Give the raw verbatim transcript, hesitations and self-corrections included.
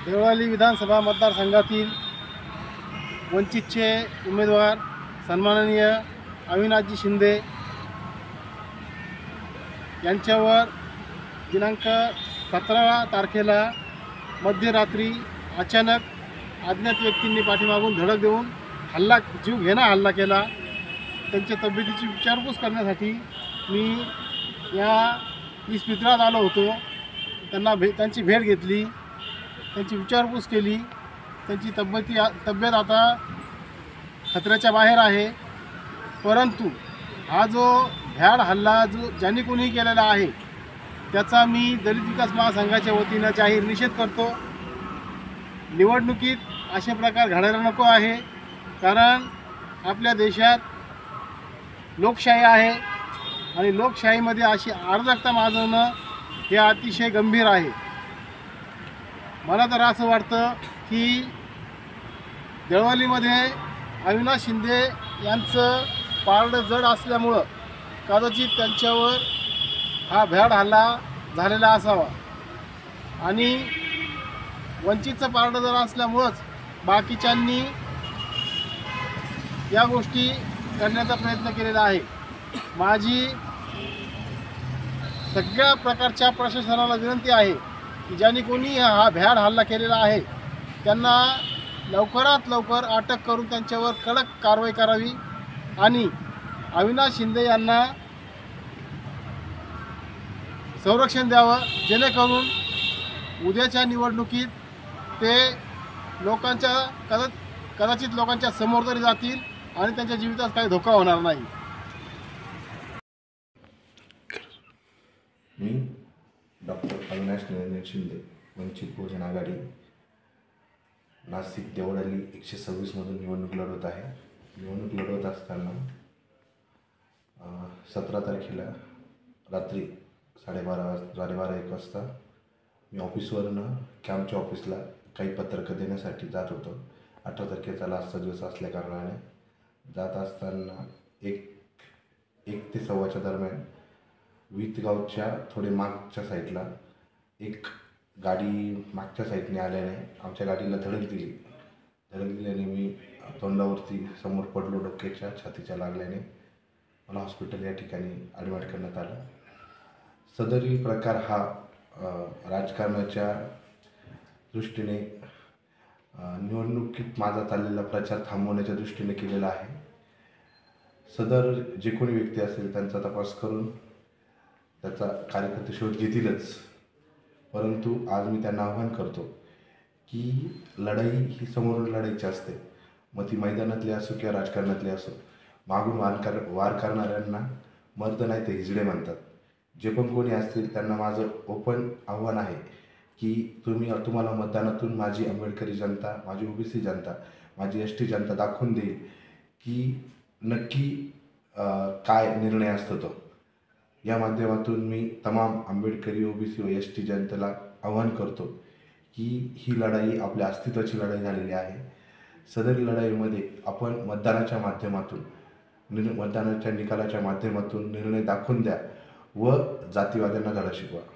देवळाली विधानसभा मतदारसंघातील वंचितचे उमेदवार सन्माननीय अविनाशजी शिंदे यांच्यावर दिनांक सतरा तारखेला मध्यरात्री अचानक अज्ञात व्यक्तींनी पाठीमागून धडक देऊन हल्ला जीव घेणा हल्ला केला। त्यांच्या तब्येतीची विचारपूस करण्यासाठी मी या इस्पितळात आलो होतो। त्यांना भे त्यांची भेट घेतली, त्यांची विचारपूस केली। त्यांची तब्येती तब्येत आता खतऱ्याच्या बाहेर आहे, परंतु हा जो भ्याड हल्ला जो ज्यांनी कोणी केलेला आहे त्याचा मी दलित विकास महासंघाच्या वतीनं जाहीर निषेध करतो। निवडणुकीत असे प्रकार घडायला नको आहे, कारण आपल्या देशात लोकशाही आहे आणि लोकशाहीमध्ये अशी अराजकता माजवणं हे अतिशय गंभीर आहे। मला तर असं वाटतं की देवळालीमध्ये अविनाश शिंदे यांचं पारडं जड असल्यामुळं कदाचित त्यांच्यावर हा भ्याड हल्ला झालेला असावा आणि वंचितचं पारडं जड असल्यामुळंच बाकीच्यांनी या गोष्टी करण्याचा प्रयत्न केलेला आहे। माझी सगळ्या प्रकारच्या प्रशासनाला विनंती आहे की ज्यांनी कोणी हा भ्याड हल्ला केलेला आहे त्यांना लवकरात लवकर अटक करून त्यांच्यावर कडक कारवाई करावी आणि अविनाश शिंदे यांना संरक्षण द्यावं, जेणेकरून उद्याच्या निवडणुकीत ते लोकांच्या कदा कदाचित लोकांच्या समोर तरी जातील आणि त्यांच्या जीवितात काही धोका होणार नाही। मी डॉक्टर अविनाश निरंजन शिंदे, वंचित बहुजन आघाडी, नाशिक देवळाली एकशे सव्वीसमधून निवडणूक लढवत आहे। निवडणूक लढवत असताना सतरा तारखेला रात्री साडेबारा साडेबारा एक वाजता मी ऑफिसवरून कॅम्पच्या ऑफिसला काही पत्रकं देण्यासाठी जात होतो। अठरा तारखेचा लास्टचा दिवस असल्याकारणाने जात असताना एक एक ते सव्वाच्या दरम्यान वितगावच्या थोडे मागच्या साईडला एक गाडी मागच्या साईडने आल्याने आमच्या गाडीला धडक दिली। धडक दिल्याने मी तोंडावरती समोर पडलो, डोक्याच्या छातीच्या लागल्याने मला हॉस्पिटल या ठिकाणी ॲडमिट करण्यात आलं। सदरील प्रकार हा राजकारणाच्या दृष्टीने निवडणुकीत माझा चाललेला प्रचार थांबवण्याच्या दृष्टीने केलेला आहे। सदर जे कोणी व्यक्ती असेल त्यांचा तपास करून त्याचा कार्यकर्ते शोध घेतीलच, परंतु आज मी त्यांना आवाहन करतो की लढाई ही समोरून लढायची असते, मग ती मैदानातली असो किंवा राजकारणातली असो। मागून वार कर वार करणाऱ्यांना मर्द नाही ते हिजडे म्हणतात। जे पण कोणी असतील त्यांना माझं ओपन आव्हान आहे की तुम्ही तुम्हाला मतदानातून माझी आंबेडकरी जनता, माझी ओबीसी जनता, माझी एस टी जनता दाखवून देईल की नक्की काय निर्णय असतो तो। या माध्यमातून मी तमाम आंबेडकरी, ओबीसी व एस टी जनतेला आवाहन करतो की ही लढाई आपल्या अस्तित्वाची लढाई झालेली आहे। सदर लढाईमध्ये आपण मतदानाच्या माध्यमातून निर् मतदानाच्या निकालाच्या माध्यमातून निर्णय दाखवून द्या व जातीवाद्यांना धडा शिकवा।